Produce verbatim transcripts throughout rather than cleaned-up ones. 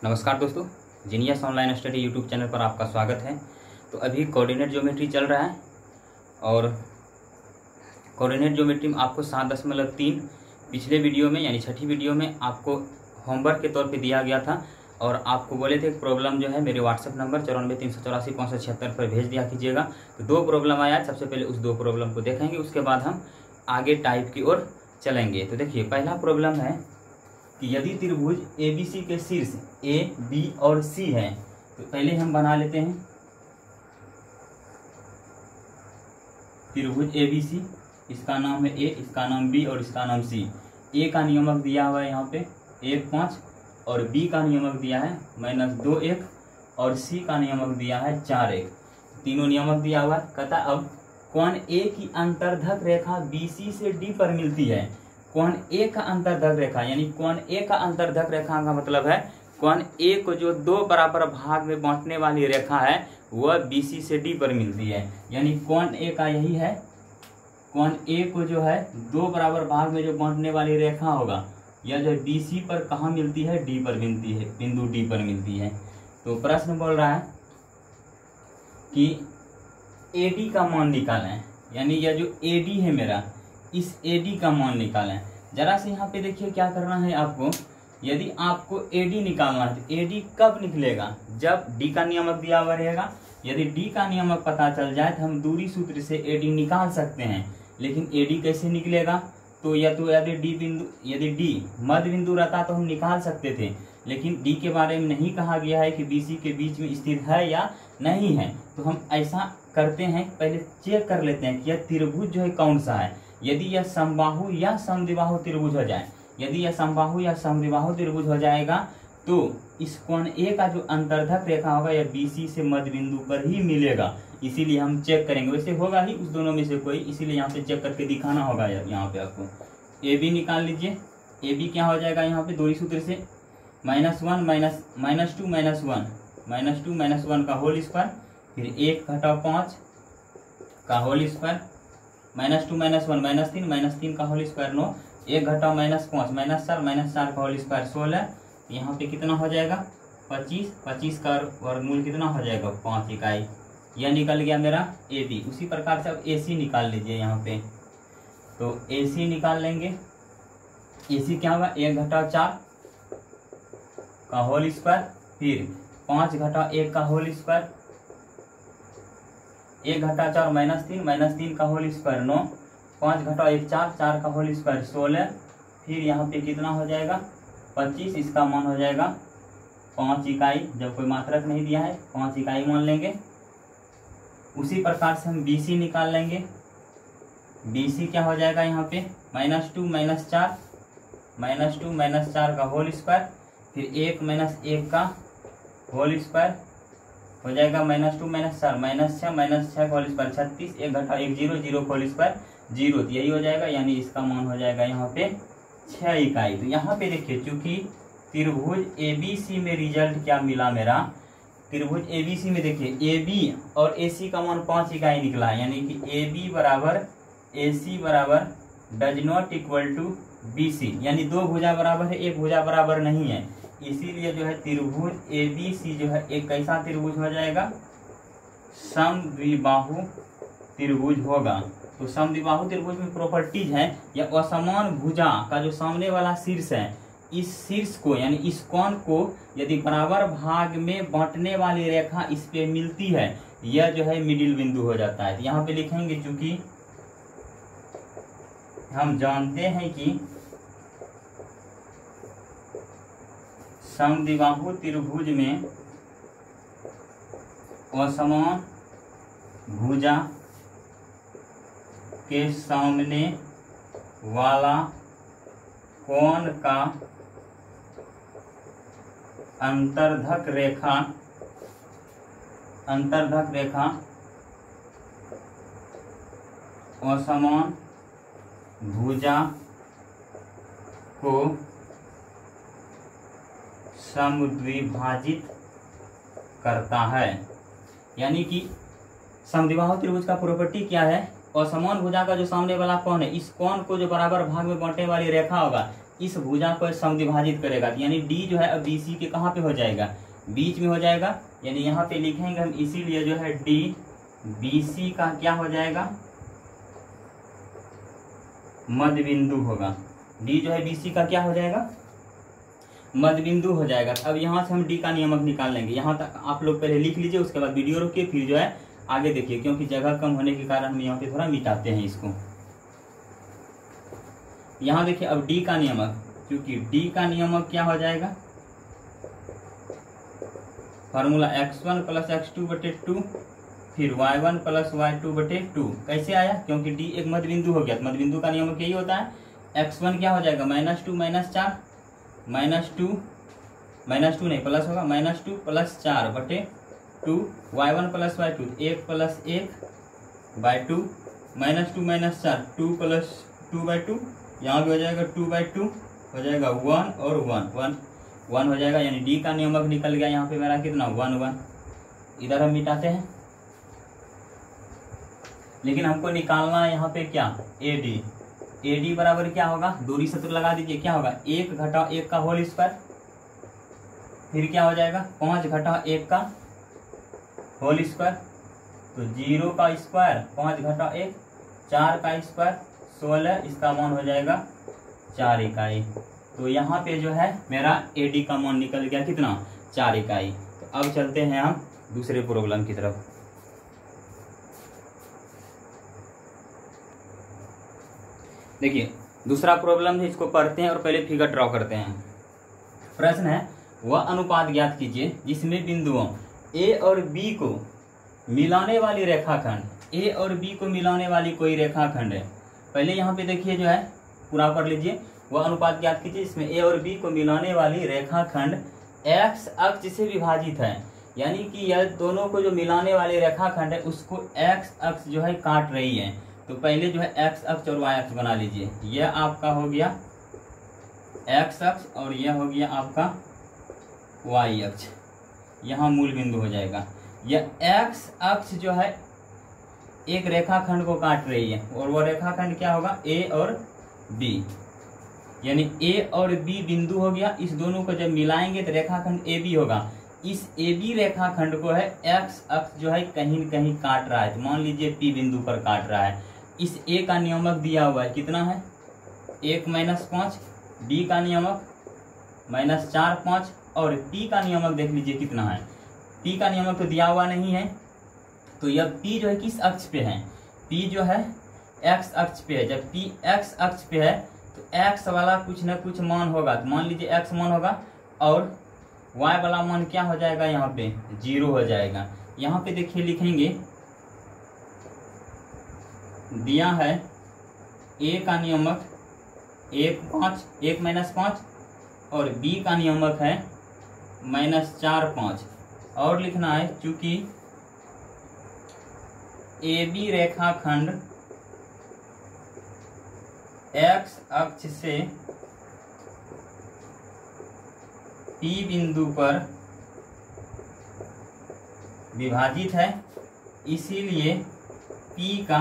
नमस्कार दोस्तों, genius online study YouTube channel पर आपका स्वागत है। तो अभी कोऑर्डिनेट ज्योमेट्री चल रहा है और कोऑर्डिनेट ज्योमेट्री में आपको सात दशमलव तीन पिछले वीडियो में यानी छठी वीडियो में आपको होमवर्क के तौर पे दिया गया था और आपको बोले थे प्रॉब्लम जो है मेरे व्हाट्सएप नंबर चौरानवे तीन सौ चौरासी पाँच सौ छिहत्तर पर भेज दिया कीजिएगा। तो दो प्रॉब्लम आया, सबसे पहले उस दो प्रॉब्लम को देखेंगे, उसके बाद हम आगे टाइप की ओर चलेंगे। तो देखिए, पहला प्रॉब्लम है कि यदि त्रिभुज ए बी सी के शीर्ष ए बी और सी है, तो पहले हम बना लेते हैं त्रिभुज ए बी सी। इसका नाम है ए, इसका नाम बी और इसका नाम सी। ए का नियमक दिया हुआ है यहाँ पे एक पाँच और बी का नियमक दिया है माइनस दो एक और सी का नियमक दिया है चार एक। तीनों नियमक दिया हुआ है। कहता अब कोण ए की अंतर्धक रेखा बी सी से डी पर मिलती है। कोण ए का अंतर्धक रेखा यानी कोण ए का अंतर्धक रेखा का मतलब है कोण ए को जो दो बराबर भाग में बांटने वाली रेखा है वह बीसी से डी पर मिलती है। यानी कोण ए का यही है, कोण ए को जो है दो बराबर भाग में जो बांटने वाली रेखा होगा यह जो बीसी पर कहाँ मिलती है, डी पर मिलती है, बिंदु डी पर मिलती है। तो प्रश्न बोल रहा है कि एडी का मान निकालें, यानी यह जो एडी है मेरा, इस एडी का मान निकालें। जरा से यहाँ पे देखिए क्या करना है आपको। यदि आपको एडी निकालना है तो एडी कब निकलेगा, जब डी का नियमक दिया हुआ रहेगा। यदि डी का नियमक पता चल जाए तो हम दूरी सूत्र से एडी निकाल सकते हैं। लेकिन एडी कैसे निकलेगा, तो या तो यदि डी बिंदु यदि डी मध्य बिंदु रहता तो हम निकाल सकते थे, लेकिन डी के बारे में नहीं कहा गया है कि बीसी के बीच में स्थित है या नहीं है। तो हम ऐसा करते हैं, पहले चेक कर लेते हैं कि यह त्रिभुज जो है कौन सा है। यदि यह समबाहु या समद्विबाहु त्रिभुज हो जाए, यदि यह समबाहु या समद्विबाहु त्रिभुज हो जाएगा तो इस कोण ए का जो अंतर्धक रेखा होगा यह बीसी से मध्य बिंदु पर ही मिलेगा। इसीलिए हम चेक करेंगे, वैसे होगा ही उस दोनों में से कोई, इसीलिए यहाँ पे चेक करके दिखाना होगा। यहाँ पे आपको ए बी निकाल लीजिए। ए बी क्या हो जाएगा यहाँ पे दूरी सूत्र से minus one minus minus two minus one minus two minus one का होल स्क्वायर, फिर एक घटाओ पाँच का होल स्क्वायर, minus two minus one minus तीन माइनस तीन का होल स्क्वायर नौ, एक घटाओ माइनस पाँच माइनस चार माइनस चार का होल स्क्वायर सोलह। यहाँ पे कितना हो जाएगा पच्चीस, पच्चीस का वर्गमूल कितना हो जाएगा पाँच इकाई। यह निकल गया मेरा ए बी। उसी प्रकार से अब ए सी निकाल लीजिए। यहाँ पे तो ए सी निकाल लेंगे। ए सी क्या होगा, एक घटाओ चार का होल स्क्वायर, फिर पाँच घटाओ एक का होल स्क्वायर, एक घटा चार माइनस तीन माइनस तीन का होल स्क्वायर नौ, पाँच घटाओ एक चार, चार का होल स्क्वायर सोलह, फिर यहाँ पे कितना हो जाएगा पच्चीस। इसका मान हो जाएगा पाँच इकाई। जब कोई मात्रक नहीं दिया है पाँच इकाई मान लेंगे। उसी प्रकार से हम बीसी निकाल लेंगे। बीसी क्या हो जाएगा यहाँ पे माइनस टू माइनस चार माइनस टू माइनस चार का होल स्क्वायर, फिर एक माइनस एक का होल स्क्वायर हो जाएगा माइनस टू माइनस चार माइनस छः माइनस छः का होल स्क्वायर छत्तीस, एक घटा एक जीरो जीरो का होल स्क्वायर जीरो। तो यही हो जाएगा, यानी इसका मान हो जाएगा यहाँ पे छः इकाई। तो यहाँ पे देखिए, चूंकि त्रिभुज ए बी सी में रिजल्ट क्या मिला मेरा, त्रिभुज ए बी सी में देखिए ए बी और ए सी का मान पाँच इकाई निकला है। यानी कि ए बी बराबर ए सी बराबर does not equal to B C, यानी दो भुजा बराबर है, एक भुजा बराबर नहीं है। इसीलिए जो है त्रिभुज ए बी सी जो है एक कैसा त्रिभुज हो जाएगा, समद्विबाहु त्रिभुज होगा। तो समद्विबाहु त्रिभुज में प्रॉपर्टीज है, या असमान भुजा का जो सामने वाला शीर्ष है, इस शीर्ष को यानी इस कोण को यदि बराबर भाग में बांटने वाली रेखा इस पे मिलती है, यह जो है मिडिल बिंदु हो जाता है। तो यहाँ पे लिखेंगे, चूंकि हम जानते हैं कि समद्विबाहु त्रिभुज में असमान भुजा के सामने वाला कोण का अंतर्धक रेखा अंतर्धक रेखा असमान भुजा को समद्विभाजित करता है। यानी कि समद्विबाहु त्रिभुज का प्रॉपर्टी क्या है, असमान भुजा का जो सामने वाला कोण है, इस कोण को जो बराबर भाग में बांटने वाली रेखा होगा इस भुजा को समद्विभाजित करेगा, यानी डी जो है अब बी सी के कहाँ पे हो जाएगा, बीच में हो जाएगा, यानी यहाँ पे लिखेंगे हम, इसीलिए जो है डी बी सी का क्या हो जाएगा, मध्य बिंदु होगा। डी जो है बी सी का क्या हो जाएगा, मध्य बिंदु हो जाएगा। अब यहाँ से हम डी का नियमक निकाल लेंगे। यहाँ तक आप लोग पहले लिख लीजिए, उसके बाद वीडियो रोकिए, फिर जो है आगे देखिए, क्योंकि जगह कम होने के कारण हम यहाँ पे थोड़ा मिटाते हैं इसको। यहाँ देखिए अब डी का नियमक, क्योंकि डी का नियमक क्या हो जाएगा, formula x one plus x two बटे टू, फिर y one plus y two बटे टू। कैसे आया, क्योंकि डी एक मध्य बिंदु हो गया, मध्य बिंदु का नियमक यही होता है। एक्स वन क्या हो जाएगा, माइनस टू माइनस चार, माइनस टू माइनस टू नहीं प्लस होगा, माइनस टू प्लस चार बटे two, y one plus y two, एक प्लस एक by two, minus two minus चार, two plus two by two, यहाँ भी हो जाएगा टू बाई टू, हो जाएगा वन और वन, वन वन हो जाएगा, यानी डी का नियमक निकल गया यहाँ पे मेरा कितना, वन वन। इधर हम मिटाते हैं, लेकिन हमको निकालना है यहाँ पे क्या, ए डी। ए डी बराबर क्या होगा, दूरी सूत्र लगा दीजिए, क्या होगा, एक घटा एक का होल स्क्वायर, फिर क्या हो जाएगा, पाँच घटा एक का होल स्क्वायर, तो जीरो का स्क्वायर, पाँच घटा एक, चार का स्क्वायर, सोलह, इसका मान हो जाएगा चार इकाई। तो यहाँ पे जो है मेरा ए डी का मान निकल गया कितना, चार इकाई। तो अब चलते हैं हम दूसरे प्रॉब्लम की तरफ। देखिए दूसरा प्रॉब्लम है, इसको पढ़ते हैं और पहले फिगर ड्रॉ करते हैं। प्रश्न है, वह अनुपात ज्ञात कीजिए जिसमें बिंदुओं ए और बी को मिलाने वाली रेखाखंड, ए और बी को मिलाने वाली कोई रेखाखंड है। पहले यहाँ पे देखिए जो है पूरा पढ़ लीजिए, वह अनुपात ज्ञात कीजिए जिसमें ए और बी को मिलाने वाली रेखाखंड एक्स अक्ष से विभाजित है, यानी कि यह दोनों को जो मिलाने वाली रेखाखंड है उसको एक्स अक्ष जो है काट रही है। तो पहले जो है एक्स अक्ष और वाई अक्ष बना लीजिए, यह आपका हो गया एक्स अक्ष और यह हो गया आपका वाई अक्ष, यहाँ मूल बिंदु हो जाएगा। यह एक्स अक्ष जो है एक रेखाखंड को काट रही है, और वह रेखाखंड क्या होगा, ए और बी, यानी ए और बी बिंदु हो गया। इस दोनों को जब मिलाएंगे तो रेखाखंड ए बी होगा। इस ए बी रेखाखंड को है एक्स अक्ष जो है कहीं न कहीं काट रहा है, तो मान लीजिए पी बिंदु पर काट रहा है। इस ए का नियमक दिया हुआ है कितना है, एक माइनस पाँच, बी का नियमक माइनस चार पाँच, और पी का नियमक देख लीजिए कितना है। पी का नियमक तो दिया हुआ नहीं है, तो यह पी जो है किस अक्ष पे है, पी जो है एक्स अक्ष पे है। जब पी एक्स अक्ष पे है तो एक्स वाला कुछ न कुछ मान होगा, तो मान लीजिए एक्स मान होगा, और वाई वाला मान क्या हो जाएगा, यहाँ पे जीरो हो जाएगा। यहाँ पे देखिए लिखेंगे, दिया है ए का नियमक एक पाँच, एक माइनस पाँच, और बी का नियमक है माइनस चार पाँच, और लिखना है चूंकि ए बी रेखाखंड एक्स अक्ष से पी बिंदु पर विभाजित है, इसीलिए पी का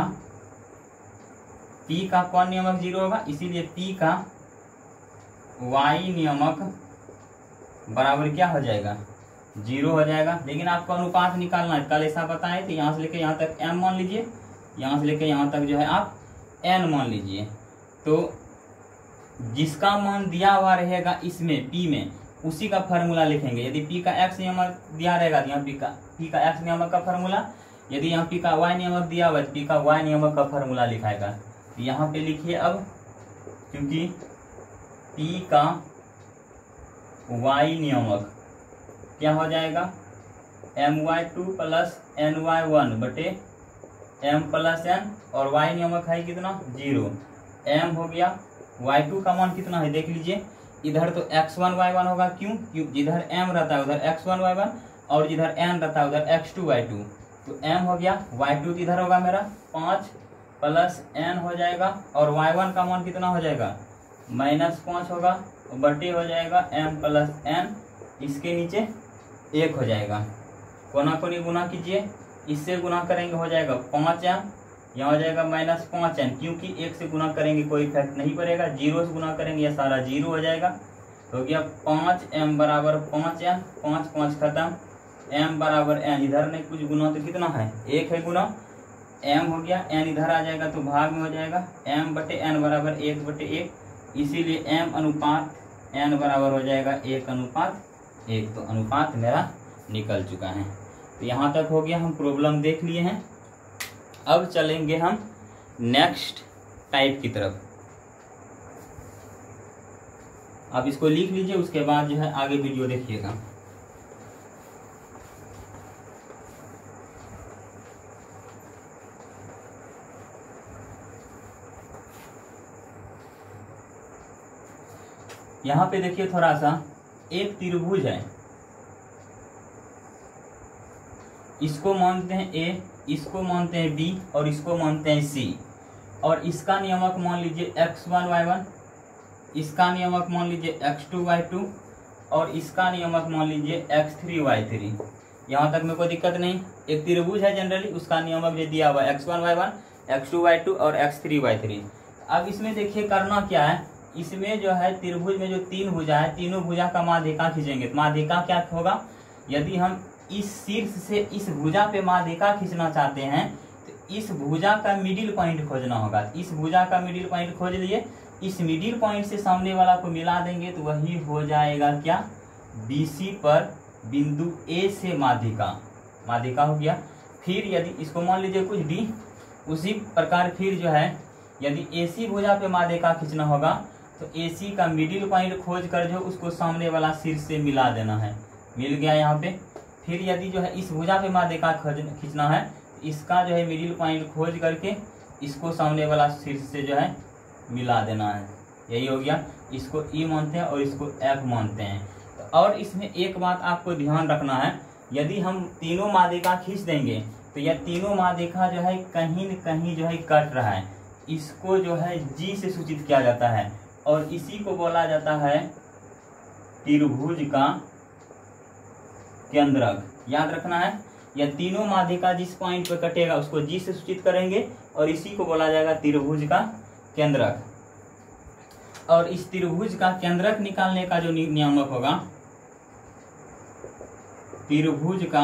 पी का कौन नियमक जीरो होगा, इसीलिए पी का वाई नियमक बराबर क्या हो जाएगा, जीरो हो जाएगा। लेकिन आपको अनुपात निकालना है, कल ऐसा बताए थे, यहाँ से लेके यहाँ तक m मान लीजिए, यहाँ से लेके यहाँ तक जो है आप n मान लीजिए। तो जिसका मान दिया हुआ रहेगा इसमें p में, उसी का फार्मूला लिखेंगे। यदि p का x नियमक दिया रहेगा तो यहाँ p का p का x नियमक का फार्मूला, यदि यहाँ p का y नियमक दिया हुआ है तो p का y नियमक का फार्मूला लिखाएगा। यहाँ पे लिखिए अब, क्योंकि p का y नियमक क्या हो जाएगा, M Y two plus N Y one बटे एम प्लस एन, और y नियमक है कितना, जीरो। m हो गया, वाई टू का मान कितना है देख लीजिए, इधर तो एक्स वन वाई वन होगा, क्यों, क्यों जिधर m रहता है उधर एक्स वन वाई वन, और जिधर n रहता है उधर एक्स टू वाई टू। तो m हो गया, वाई टू इधर होगा मेरा पाँच प्लस n हो जाएगा, और वाई वन का मान कितना हो जाएगा, माइनस पाँच होगा, बटे हो जाएगा m प्लस n, इसके नीचे एक हो जाएगा। कोना कोनी गुना कीजिए, इससे गुना करेंगे हो जाएगा पाँच एम यहाँ हो जाएगा माइनस पाँच एन, क्योंकि एक से गुना करेंगे कोई इफेक्ट नहीं पड़ेगा, जीरो से गुना करेंगे यह सारा जीरो हो जाएगा। हो गया पाँच एम बराबर पाँच एन, पाँच पाँच खत्म, एम बराबर एन, इधर नहीं कुछ गुना तो कितना है एक है गुना, एम हो गया, एन इधर आ जाएगा तो भाग में हो जाएगा, एम बटे एन बराबर एक बटे एक, इसीलिए एम अनुपात एन बराबर हो जाएगा एक अनुपात एक। तो अनुपात मेरा निकल चुका है। तो यहाँ तक हो गया, हम प्रॉब्लम देख लिए हैं। अब चलेंगे हम नेक्स्ट टाइप की तरफ। आप इसको लिख लीजिए, उसके बाद जो है आगे वीडियो देखिएगा। यहां पे देखिए थोड़ा सा, एक त्रिभुज है, इसको मानते हैं ए, इसको मानते हैं बी और इसको मानते हैं सी, और इसका नियमक मान लीजिए एक्स वन वाई वन, इसका नियमक मान लीजिए एक्स टू वाई टू और इसका नियमक मान लीजिए एक्स थ्री वाई थ्री। यहाँ तक में कोई दिक्कत नहीं। एक त्रिभुज है जनरली, उसका नियमक जो दिया हुआ है x one y one, x two y two और एक्स थ्री वाई थ्री। अब इसमें देखिए करना क्या है, इसमें जो है त्रिभुज में जो तीन भुजा है, तीनों भुजा का माध्यिका खींचेंगे। तो माध्यिका क्या होगा, यदि हम इस शीर्ष से इस भुजा पे माध्यिका खींचना चाहते हैं तो इस भुजा का मिडिल पॉइंट खोजना होगा। इस भुजा का मिडिल पॉइंट खोज लिए, इस मिडिल पॉइंट से सामने वाला को मिला देंगे तो वही हो जाएगा क्या, बीसी पर बिंदु ए से माध्यिका, माध्यिका हो गया। फिर यदि इसको मान लीजिए कुछ डी, उसी प्रकार फिर जो है यदि एसी भुजा पे माध्यिका खींचना होगा तो एसी का मिडिल पॉइंट खोज कर जो उसको सामने वाला शीर्ष से मिला देना है, मिल गया यहाँ पे। फिर यदि जो है इस भुजा पे माध्यिका खींचना है तो इसका जो है मिडिल पॉइंट खोज करके इसको सामने वाला शीर्ष से जो है मिला देना है, यही हो गया। इसको ई मानते हैं और इसको एफ मानते हैं। तो और इसमें एक बात आपको ध्यान रखना है, यदि हम तीनों माध्यिका खींच देंगे तो यह तीनों माध्यिका जो है कहीं न कहीं जो है कट रहा है, इसको जो है जी से सूचित किया जाता है और इसी को बोला जाता है त्रिभुज का केंद्रक। याद रखना है, यह तीनों माध्यिका जिस पॉइंट पर कटेगा उसको जी से सूचित करेंगे और इसी को बोला जाएगा त्रिभुज का केंद्रक। और इस त्रिभुज का केंद्रक निकालने का जो नियामक होगा, त्रिभुज का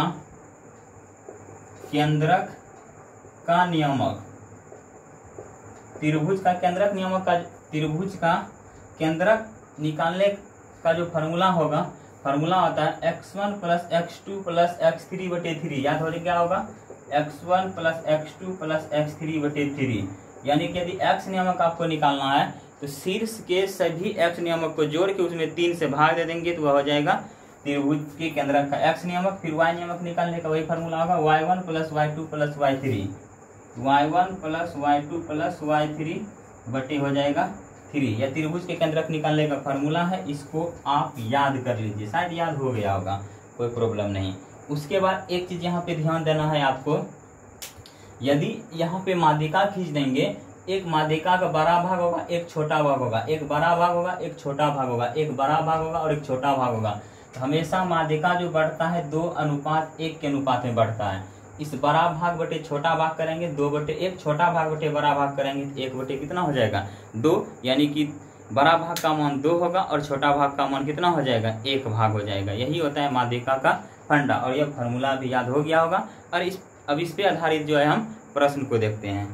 केंद्रक का नियामक, त्रिभुज का केंद्रक नियामक का त्रिभुज का केंद्रक निकालने का जो फॉर्मूला होगा, फॉर्मूला होता है x one plus x two plus x three बटे थ्री। याद हो जाए क्या होगा, x one plus x two plus x three बटे थ्री। यानी कि यदि एक्स नियामक आपको निकालना है तो शीर्ष के सभी एक्स नियामक को जोड़ के उसमें तीन से भाग दे देंगे तो वह हो जाएगा त्रिभुज के केंद्रक का एक्स नियामक। फिर वाई नियामक निकालने का वही फॉर्मूला होगा, y one plus y two plus y three, y one plus y two plus y three बटे हो जाएगा थ्री। यह त्रिभुज के केंद्रक निकालने का फॉर्मूला है, इसको आप याद कर लीजिए, शायद याद हो गया होगा, कोई प्रॉब्लम नहीं। उसके बाद एक चीज यहाँ पे ध्यान देना है आपको, यदि यहाँ पे माध्यिका खींच देंगे, एक माध्यिका का बड़ा भाग होगा एक छोटा भाग होगा, एक बड़ा भाग होगा एक छोटा भाग होगा, एक बड़ा भाग होगा और एक छोटा भाग होगा। तो हमेशा माध्यिका जो बढ़ता है दो अनुपात एक के अनुपात में बढ़ता है। इस बड़ा भाग बटे छोटा भाग करेंगे दो बटे एक, छोटा भाग बटे बड़ा भाग करेंगे तो एक बटे कितना हो जाएगा दो, यानी कि बड़ा भाग का मान दो होगा और छोटा भाग का मान कितना हो जाएगा एक भाग हो जाएगा। यही होता है माध्यिका का फंडा, और यह फॉर्मूला भी याद हो गया होगा। और इस अब इस पे आधारित जो है हम प्रश्न को देखते हैं।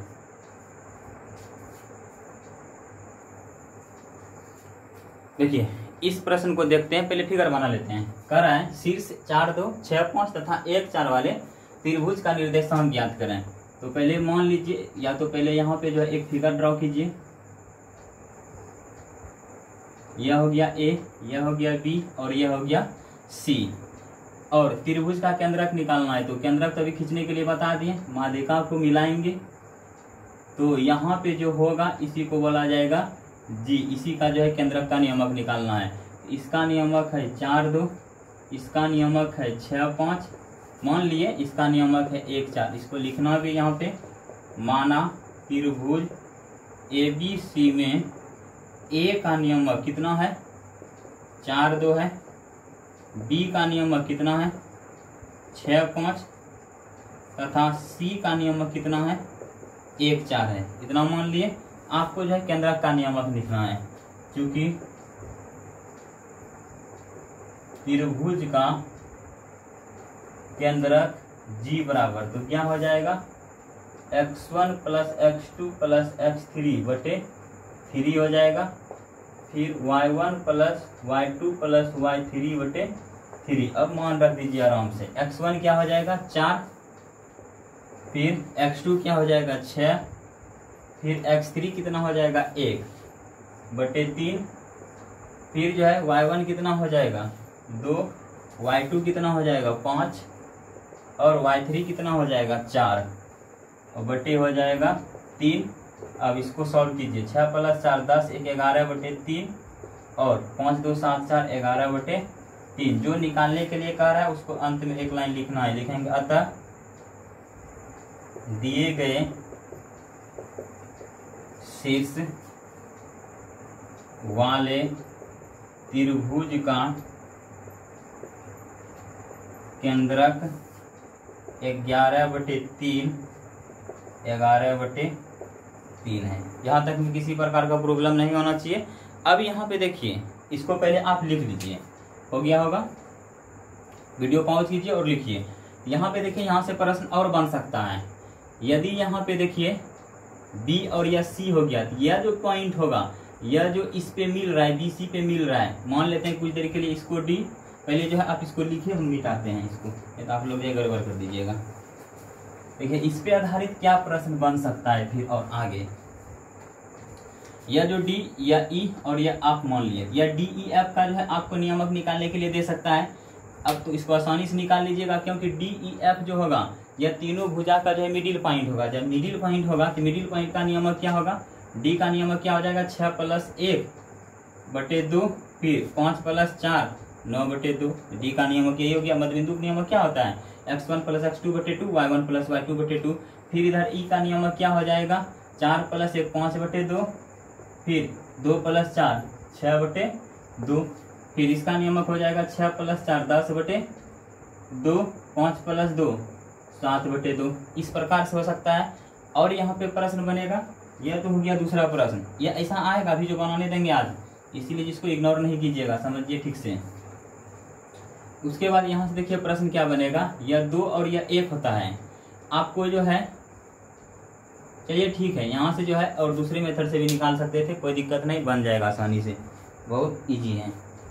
देखिए इस प्रश्न को देखते हैं, पहले फिगर बना लेते हैं। कह रहा है शीर्ष चार दो छह पाँच तथा एक चार वाले त्रिभुज का निर्देशांक ज्ञात करें। तो पहले मान लीजिए, या तो पहले यहाँ पे जो है एक फिगर ड्रॉ कीजिए। यह हो गया ए, यह हो गया बी और यह हो गया सी। और त्रिभुज का केंद्रक निकालना है, तो केंद्रक तो अभी खींचने के लिए बता दिए, माध्यिका को मिलाएंगे तो यहाँ पे जो होगा इसी को बोला जाएगा जी, इसी का जो है केंद्रक का नियमक निकालना है। इसका नियमक है चार दो, इसका नियमक है छः पाँच, मान लिए इसका नियमक है एक चार। इसको लिखना भी यहाँ पे, माना त्रिभुज ए बी सी में ए का नियमक कितना है चार दो है, बी का नियमक कितना है छः पाँच तथा सी का नियमक कितना है एक चार है, इतना मान लिए। आपको जो है केंद्रक का नियमक लिखना है, क्योंकि त्रिभुज का केंद्रक जी बराबर, तो क्या हो जाएगा x one plus x two plus x three बटे थ्री हो जाएगा। फिर y one plus y two plus y three बटे थ्री। अब मान रख दीजिए आराम से, एक्स वन क्या हो जाएगा चार, फिर एक्स टू क्या हो जाएगा छः, फिर एक्स थ्री कितना हो जाएगा एक बटे तीन, फिर जो है वाई वन कितना हो जाएगा दो, वाई टू कितना हो जाएगा पाँच, और वाई थ्री कितना हो जाएगा चार, और बटे हो जाएगा तीन। अब इसको सॉल्व कीजिए, छः प्लस चार दस, एक ग्यारह बटे तीन, और पाँच दो सात चार ग्यारह बटे तीन। जो निकालने के लिए कह रहा है उसको अंत में एक लाइन लिखना है, लिखेंगे अतः दिए गए शीर्ष वाले त्रिभुज का केंद्रक ग्यारह बटे तीन ग्यारह बटे तीन है। यहाँ तक में किसी प्रकार का प्रॉब्लम नहीं होना चाहिए। अब यहाँ पे देखिए, इसको पहले आप लिख लीजिए, हो गया होगा। वीडियो पॉज कीजिए और लिखिए। यहाँ पे देखिए, यहाँ से प्रश्न और बन सकता है। यदि यहाँ पे देखिए बी और या सी हो गया, यह जो पॉइंट होगा, यह जो इस पे मिल रहा है, बी सी पे मिल रहा है, मान लेते हैं कुछ देर के लिए इसको डी, पहले जो है आप इसको लिखिए, हम मिटाते हैं इसको, ये तो आप लोग ये गड़बड़ कर दीजिएगा। देखिए इस पे आधारित क्या प्रश्न बन सकता है फिर और आगे, या जो डी या ई और या आप मान लिए, या डी ई एफ का जो है आपको नियामक निकालने के लिए दे सकता है। अब तो इसको आसानी से निकाल लीजिएगा, क्योंकि डी ई एफ जो होगा यह तीनों भुजा का जो है मिडिल पॉइंट होगा। जब मिडिल पॉइंट होगा तो मिडिल पॉइंट का नियामक क्या होगा, डी का नियामक क्या हो जाएगा छः प्लस एक बटे दो, फिर पाँच प्लस चार नौ बटे दो। डी का नियामक यही हो गया। मध्यबिंदु का नियामक क्या होता है x one plus x two बटे two, y one plus y two बटे टू। फिर इधर ई का नियामक क्या हो जाएगा चार प्लस एक पाँच बटे दो, फिर दो प्लस चार छः बटे दो, फिर इसका नियामक हो जाएगा छः प्लस चार दस बटे दो, पाँच प्लस दो सात बटे दो। इस प्रकार से हो सकता है। और यहाँ पे प्रश्न बनेगा, यह तो हो गया दूसरा प्रश्न, यह ऐसा आएगा अभी जो बनाने देंगे आज, इसीलिए जिसको इग्नोर नहीं कीजिएगा, समझिए ठीक से। उसके बाद यहाँ से देखिए प्रश्न क्या बनेगा, यह दो और यह एक होता है। आपको जो है, चलिए ठीक है, यहाँ से जो है और दूसरे मेथड से भी निकाल सकते थे, कोई दिक्कत नहीं, बन जाएगा आसानी से, बहुत इजी है।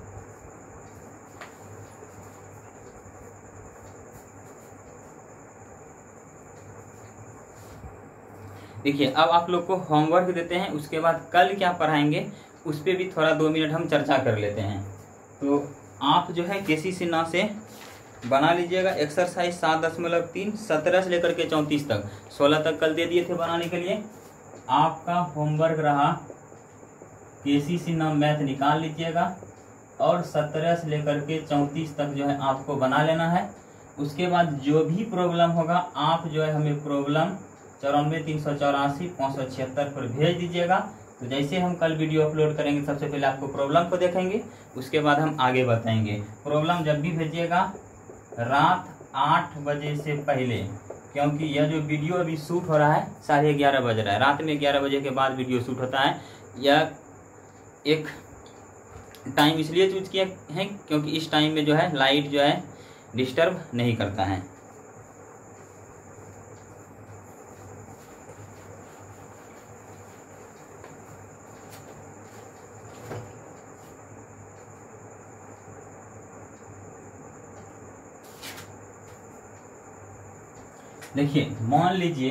देखिए अब आप लोग को होमवर्क देते हैं, उसके बाद कल क्या पढ़ाएंगे उस पर भी थोड़ा दो मिनट हम चर्चा कर लेते हैं। तो आप जो है केसी सिन्हा से बना लीजिएगा एक्सरसाइज सात दशमलव तीन, सत्रह से लेकर के चौंतीस तक, सोलह तक कल दे दिए थे बनाने के लिए। आपका होमवर्क रहा केसी सिन्हा मैथ निकाल लीजिएगा, और सत्रह से लेकर के चौंतीस तक जो है आपको बना लेना है। उसके बाद जो भी प्रॉब्लम होगा आप जो है हमें प्रॉब्लम चौरानवे तीन सौ चौरासी पाँच सौ छिहत्तर पर भेज दीजिएगा। तो जैसे हम कल वीडियो अपलोड करेंगे, सबसे पहले आपको प्रॉब्लम को देखेंगे, उसके बाद हम आगे बताएंगे। प्रॉब्लम जब भी भेजिएगा रात आठ बजे से पहले, क्योंकि यह जो वीडियो अभी शूट हो रहा है साढ़े ग्यारह बज रहा है, रात में ग्यारह बजे के बाद वीडियो शूट होता है। यह एक टाइम इसलिए चूज किया है क्योंकि इस टाइम में जो है लाइट जो है डिस्टर्ब नहीं करता है। देखिए मान लीजिए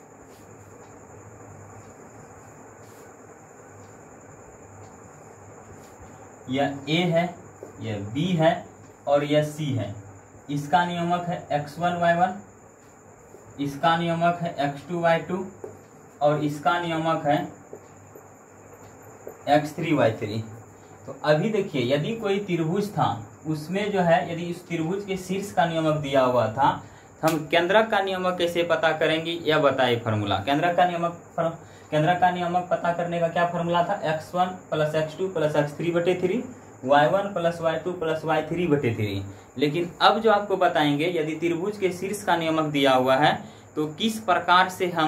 यह ए है, यह बी है और यह सी है। इसका नियमक है एक्स वन वाई वन, इसका नियमक है एक्स टू वाई टू, और इसका नियमक है एक्स थ्री वाई थ्री। तो अभी देखिए यदि कोई त्रिभुज था, उसमें जो है यदि इस त्रिभुज के शीर्ष का नियमक दिया हुआ था, हम केंद्रक का नियमक कैसे पता करेंगे यह बताइए फॉर्मूला। केंद्रक का नियमक केंद्रक का नियमक पता करने का क्या फॉर्मूला था, x one plus x two plus x three बटे three, y one plus y two plus y three बटे थ्री। लेकिन अब जो आपको बताएंगे, यदि त्रिभुज के शीर्ष का नियमक दिया हुआ है तो किस प्रकार से हम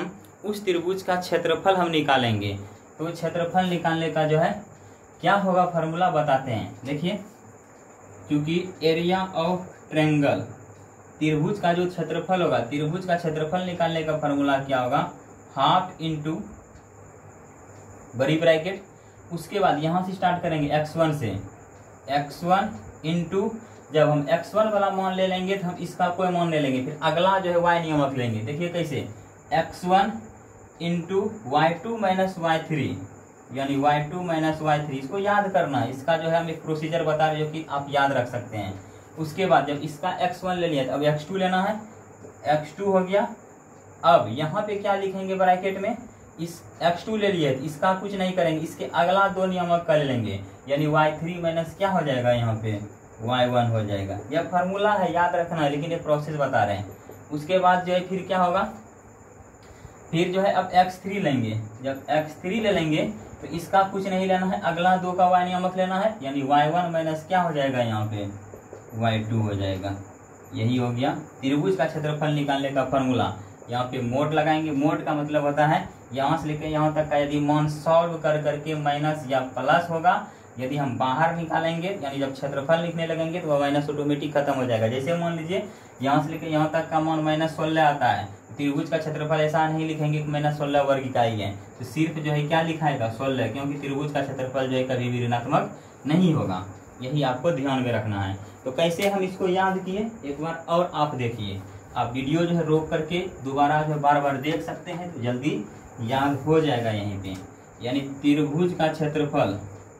उस त्रिभुज का क्षेत्रफल हम निकालेंगे। तो क्षेत्रफल निकालने का जो है क्या होगा फार्मूला बताते हैं। देखिए, क्योंकि एरिया ऑफ ट्रायंगल, त्रिभुज का जो क्षेत्रफल होगा, त्रिभुज का क्षेत्रफल निकालने का फार्मूला क्या होगा, हाफ इंटू बड़ी ब्रैकेट, उसके बाद यहां से स्टार्ट करेंगे एक्स वन से, एक्स वन इंटू, जब हम एक्स वन वाला मान ले लेंगे तो हम इसका कोई मान ले लेंगे, फिर अगला जो है वाई नियमक लेंगे। देखिए कैसे, x one into y two minus y three, यानी y two minus y three, इसको याद करना है। इसका जो है हम एक प्रोसीजर बता रहे हैं जो कि आप याद रख सकते हैं। उसके बाद जब इसका एक्स वन ले लिया तो अब एक्स टू लेना है, एक्स टू हो गया। अब यहाँ पे क्या लिखेंगे ब्रैकेट में, इस एक्स टू ले लिए तो इसका कुछ नहीं करेंगे, इसके अगला दो नियमक कर लेंगे, यानी वाई थ्री माइनस क्या हो जाएगा यहाँ पे वाई वन हो जाएगा। यह फार्मूला है, याद रखना है, लेकिन ये प्रोसेस बता रहे हैं। उसके बाद जो है फिर क्या होगा, फिर जो है अब एक्स थ्री लेंगे, जब एक्स थ्री ले लेंगे तो इसका कुछ नहीं लेना है, अगला दो का वाई नियमक लेना है, यानी वाई वन माइनस क्या हो जाएगा यहाँ पे वाई टू हो जाएगा। यही हो गया त्रिभुज का क्षेत्रफल निकालने का फार्मूला। यहाँ पे मोड लगाएंगे, मोड का मतलब होता है यहाँ से लेकर यहाँ तक का यदि मान सॉल्व कर करके माइनस या प्लस होगा, यदि हम बाहर निकालेंगे यानी जब क्षेत्रफल लिखने लगेंगे तो वह माइनस ऑटोमेटिक खत्म हो जाएगा। जैसे मान लीजिए यहाँ से लेकर यहाँ तक का मान माइनस सोलह आता है, त्रिभुज का क्षेत्रफल ऐसा नहीं लिखेंगे कि माइनस सोलह वर्ग इकाई है, तो सिर्फ जो है क्या लिखाएगा सोलह, क्योंकि त्रिभुज का क्षेत्रफल जो है कभी भी ऋणात्मक नहीं होगा। यही आपको ध्यान में रखना है। तो कैसे हम इसको याद किए एक बार और आप देखिए, आप वीडियो जो है रोक करके दोबारा जो बार बार देख सकते हैं तो जल्दी याद हो जाएगा यहीं पे। यानी त्रिभुज का क्षेत्रफल,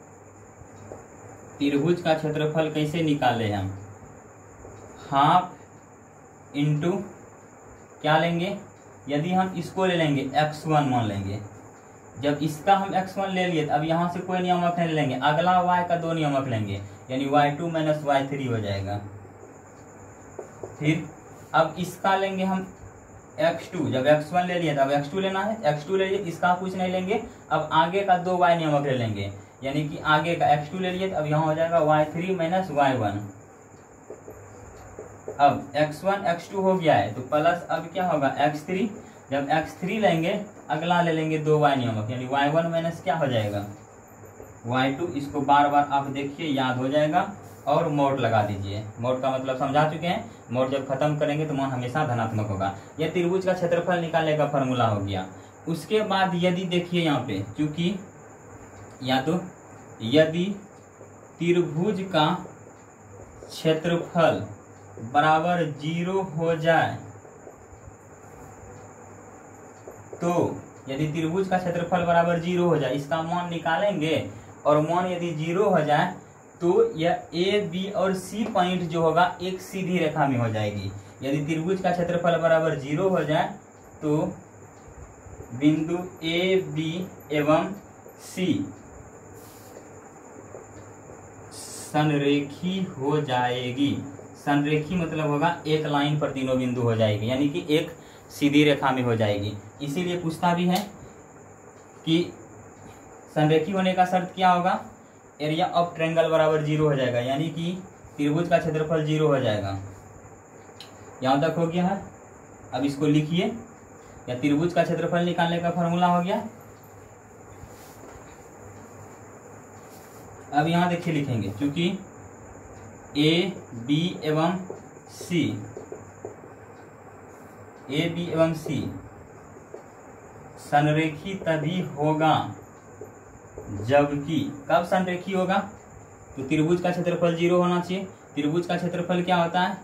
त्रिभुज का क्षेत्रफल कैसे निकाले हम, हाफ इंटू क्या लेंगे, यदि हम इसको ले लेंगे एक्स वन मान लेंगे, जब इसका हम एक्स वन ले लिए अब यहाँ से कोई नियमक नहीं लेंगे, अगला वाई का दो नियमक लेंगे, यानी y two minus y three हो जाएगा। फिर अब इसका लेंगे हम एक्स टू, जब एक्स वन ले लिया तब एक्स टू लेना है, एक्स टू ले लिए, इसका कुछ नहीं लेंगे, अब आगे का दो वाई नियमक ले लेंगे, यानी कि आगे का एक्स टू ले लिए तो अब यहाँ हो जाएगा y three minus y one. अब एक्स वन एक्स टू हो गया है तो प्लस अब क्या होगा एक्स थ्री, जब एक्स थ्री लेंगे अगला ले लेंगे दो वाई नियमक, यानी वाई वन माइनस क्या हो जाएगा वाई टू। इसको बार बार आप देखिए याद हो जाएगा। और मोड लगा दीजिए, मोड का मतलब समझा चुके हैं, मोड जब खत्म करेंगे तो मान हमेशा धनात्मक होगा। यह त्रिभुज का क्षेत्रफल निकालने का फॉर्मूला हो गया। उसके बाद यदि देखिए यहाँ पे, क्योंकि या तो यदि त्रिभुज का क्षेत्रफल बराबर जीरो हो जाए तो, यदि त्रिभुज का क्षेत्रफल बराबर जीरो हो जाए, इसका मान निकालेंगे और मान यदि जीरो हो जाए तो यह ए बी और सी पॉइंट जो होगा एक सीधी रेखा में हो जाएगी। यदि त्रिभुज का क्षेत्रफल बराबर जीरो हो जाए तो बिंदु ए बी एवं सी संरेखी हो जाएगी। संरेखी मतलब होगा एक लाइन पर तीनों बिंदु हो जाएगी, यानी कि एक सीधी रेखा में हो जाएगी। इसीलिए पूछता भी है कि संरेखी होने का शर्त क्या होगा, एरिया ऑफ ट्रायंगल बराबर जीरो हो जाएगा, यानी कि त्रिभुज का क्षेत्रफल जीरो हो जाएगा। यहाँ तक हो गया है। अब इसको लिखिए, या त्रिभुज का क्षेत्रफल निकालने का फॉर्मूला हो गया। अब यहाँ देखिए लिखेंगे, क्योंकि ए बी एवं सी, ए बी एवं सी संरेखी तभी होगा जबकि, कब संरेखी होगा, तो त्रिभुज का क्षेत्रफल जीरो होना चाहिए। त्रिभुज का क्षेत्रफल क्या होता है,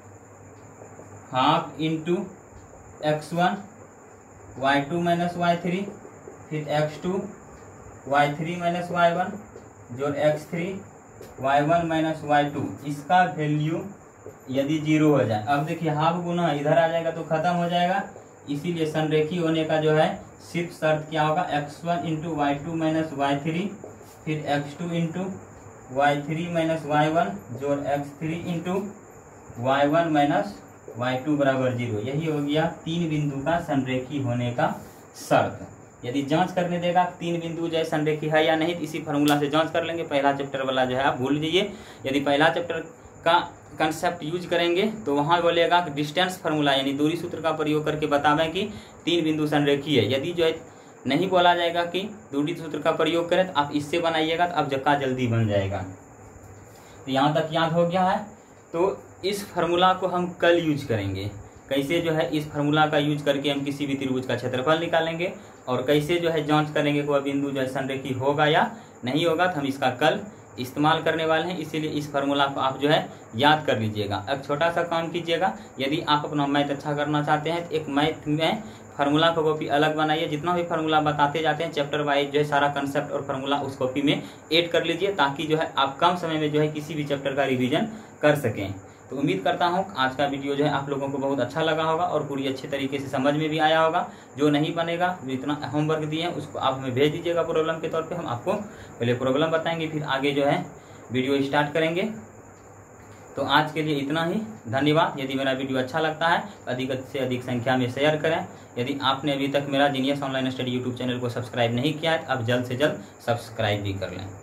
half into x one y two minus y three, फिर x two y three minus y one जोड़ x three y one minus y two, इसका वैल्यू यदि जीरो हो जाए। अब देखिए हाफ गुना इधर आ जाएगा तो खत्म हो जाएगा, इसीलिए संरेखी होने का जो है सिर्फ शर्त क्या होगा, x one into y two minus y three, फिर x two into y three minus y one जोड़ x three into y one minus y two बराबर जीरो। यही हो गया तीन बिंदु का संरेखी होने का शर्त। यदि जांच करने देगा तीन बिंदु जो है संरेखी है या नहीं, तो इसी फार्मूला से जांच कर लेंगे। पहला चैप्टर वाला जो है आप भूल जाइए। यदि पहला चैप्टर का कंसेप्ट यूज करेंगे तो वहाँ बोलेगा कि डिस्टेंस फार्मूला यानी दूरी सूत्र का प्रयोग करके बतावें कि तीन बिंदु संरेखीय है। यदि जो है नहीं बोला जाएगा कि दूरी सूत्र का प्रयोग करें तो आप इससे बनाइएगा तो आप जक्का जल्दी बन जाएगा। तो यहाँ तक याद हो गया है। तो इस फार्मूला को हम कल यूज करेंगे, कैसे जो है इस फार्मूला का यूज करके हम किसी भी त्रिभुज का क्षेत्रफल निकालेंगे और कैसे जो है जांच करेंगे कि वह बिंदु जो है संरेखी होगा या नहीं होगा, तो हम इसका कल इस्तेमाल करने वाले हैं। इसीलिए इस फार्मूला को आप जो है याद कर लीजिएगा। एक छोटा सा काम कीजिएगा, यदि आप अपना मैथ अच्छा करना चाहते हैं तो एक मैथ में फार्मूला को कॉपी अलग बनाइए। जितना भी फार्मूला बताते जाते हैं चैप्टर वाइज जो है सारा कंसेप्ट और फार्मूला उस कॉपी में ऐड कर लीजिए, ताकि जो है आप कम समय में जो है किसी भी चैप्टर का रिवीजन कर सकें। तो उम्मीद करता हूँ आज का वीडियो जो है आप लोगों को बहुत अच्छा लगा होगा और पूरी अच्छे तरीके से समझ में भी आया होगा। जो नहीं बनेगा, जो इतना होमवर्क दिए हैं उसको आप हमें भेज दीजिएगा प्रॉब्लम के तौर पे। हम आपको पहले प्रॉब्लम बताएंगे, फिर आगे जो है वीडियो स्टार्ट करेंगे। तो आज के लिए इतना ही, धन्यवाद। यदि मेरा वीडियो अच्छा लगता है तो अधिक से अधिक संख्या में शेयर करें। यदि आपने अभी तक मेरा genius online study YouTube channel को सब्सक्राइब नहीं किया है तो आप जल्द से जल्द सब्सक्राइब भी कर लें।